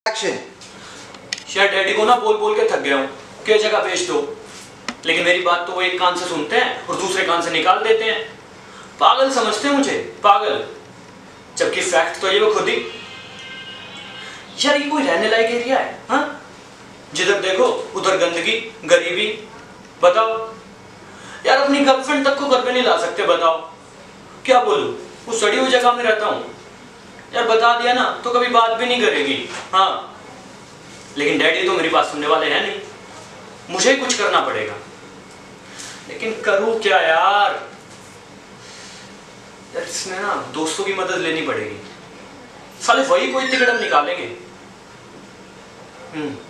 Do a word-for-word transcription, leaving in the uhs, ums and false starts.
Action. यार daddy को ना बोल बोल के थक गया हूँ कि जगह भेज दो, लेकिन मेरी बात तो वो एक कान से सुनते हैं और दूसरे कान से निकाल देते हैं। पागल समझते हैं मुझे, पागल, जबकि फैक्ट तो ये वो खुद ही। यार ये कोई रहने लायक एरिया है? हाँ, जिधर देखो उधर गंदगी, गरीबी। बताओ यार, अपनी गर्लफ्रेंड तक को घर पे नहीं ला सकते। बताओ क्या बोलूं, उस सड़ी हुई जगह में रहता हूँ। यार बता दिया ना तो कभी बात भी नहीं करेगी। हाँ, लेकिन डैडी तो मेरी बात सुनने वाले हैं नहीं, मुझे ही कुछ करना पड़ेगा। लेकिन करूं क्या यार? यार इसमें ना दोस्तों की मदद लेनी पड़ेगी, साले वही कोई तिकड़म निकालेंगे। हम्म